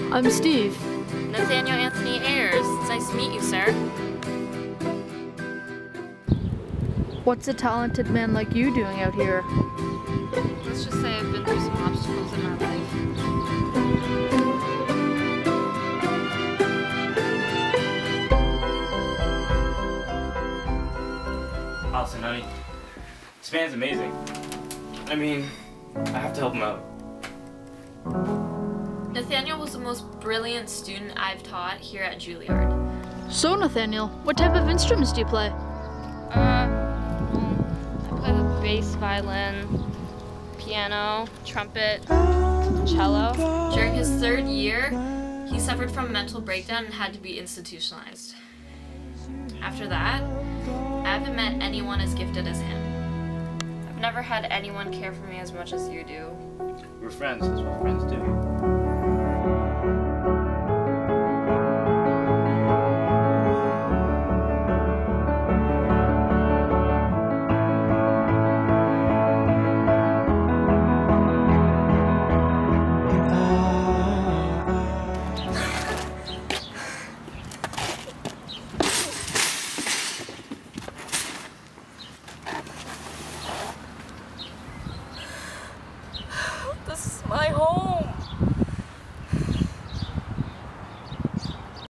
I'm Steve. Nathaniel Anthony Ayers. It's nice to meet you, sir. What's a talented man like you doing out here? Let's just say I've been through some obstacles in my life. Allison, honey, this man's amazing. I mean, I have to help him out. Nathaniel was the most brilliant student I've taught here at Juilliard. So, Nathaniel, what type of instruments do you play? I play the bass violin, piano, trumpet, cello. During his 3rd year, he suffered from a mental breakdown and had to be institutionalized. After that, I haven't met anyone as gifted as him. I've never had anyone care for me as much as you do. We're friends, that's what friends do. This is my home.